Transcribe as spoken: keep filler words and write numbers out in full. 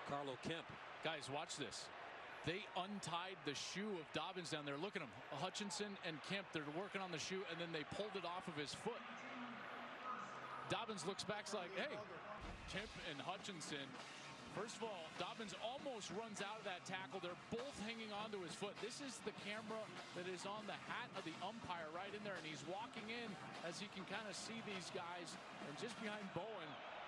Carlo Kemp. Guys, watch this. They untied the shoe of Dobbins down there. Look at him. Hutchinson and Kemp, they're working on the shoe, and then they pulled it off of his foot. Dobbins looks back like, hey. Kemp and Hutchinson. First of all, Dobbins almost runs out of that tackle. They're both hanging onto his foot. This is the camera that is on the hat of the umpire right in there, and he's walking in as he can kind of see these guys. And just behind Bowen,